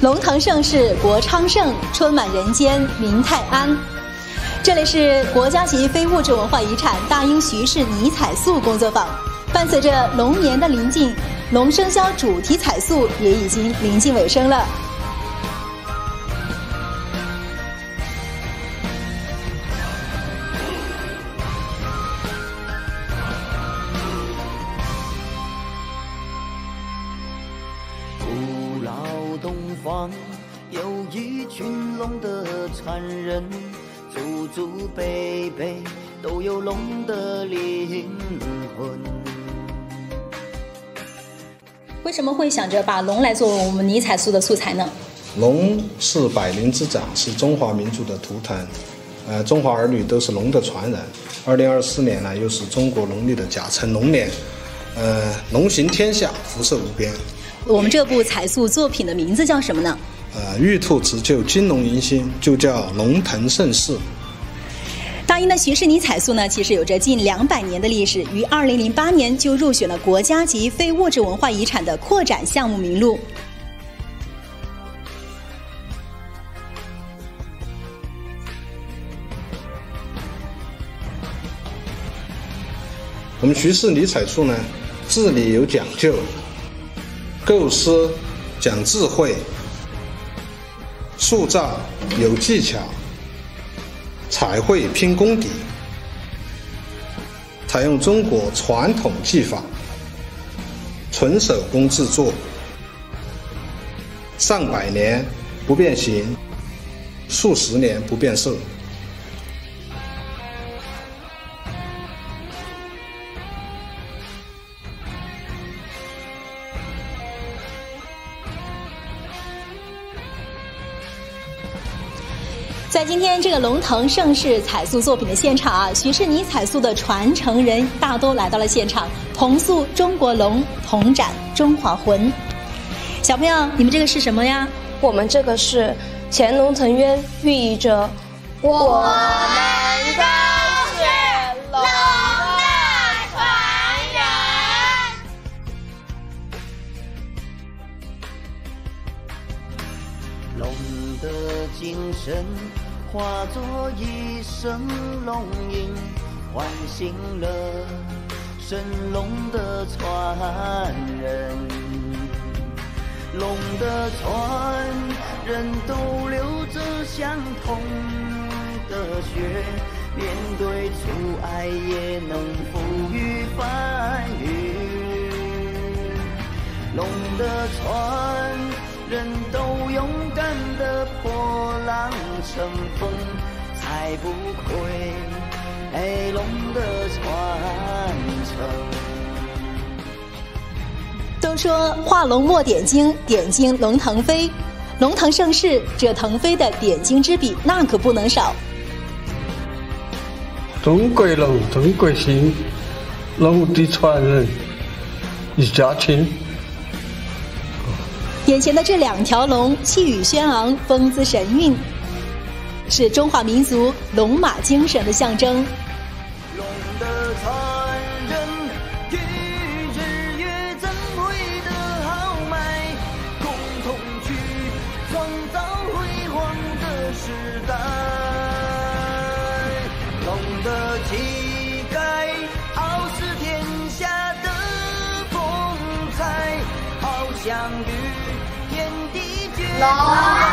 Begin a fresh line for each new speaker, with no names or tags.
龙腾盛世，国昌盛，春满人间，民泰安。这里是国家级非物质文化遗产大英徐氏泥彩塑工作坊。伴随着龙年的临近，龙生肖主题彩塑也已经临近尾声了。
古老东方有一群龙的传人，祖祖辈辈都有龙的灵魂。
为什么会想着把龙来作为我们泥彩塑的素材呢？
龙是百灵之长，是中华民族的图腾。中华儿女都是龙的传人。2024年呢，又是中国农历的甲辰龙年，龙行天下，福寿无边。
我们这部彩塑作品的名字叫什么呢？
玉兔辞旧，金龙迎新，就叫龙腾盛世。
大英的徐氏泥彩塑呢，其实有着近200年的历史，于2008年就入选了国家级非物质文化遗产的扩展项目名录。
我们徐氏泥彩塑呢，治理有讲究，构思讲智慧，塑造有技巧，彩绘拼功底，采用中国传统技法，纯手工制作，上百年不变形，数十年不变色。
在今天这个龙腾盛世彩塑作品的现场啊，徐氏泥彩塑的传承人大都来到了现场，同塑中国龙，同展中华魂。小朋友，你们这个是什么呀？
我们这个是乾隆腾渊，寓意着我们都是龙的传
人。龙的精神化作一声龙吟，唤醒了神龙的传人。龙的传人都流着相同的血，面对阻碍也能赋予繁育。龙的传人都勇敢地破浪乘风，才不愧龙的传承。
都说画龙莫点睛，点睛龙腾飞，龙腾盛世，这腾飞的点睛之笔那可不能少。
中国龙，中国心，龙的传人一家亲。
眼前的这2条龙，气宇轩昂，风姿神韵，是中华民族龙马精神的象征。
龙的传人，与日月争辉的豪迈，共同去创造辉煌的时代。龙的气概，傲视天下的风采，翱翔于天地间。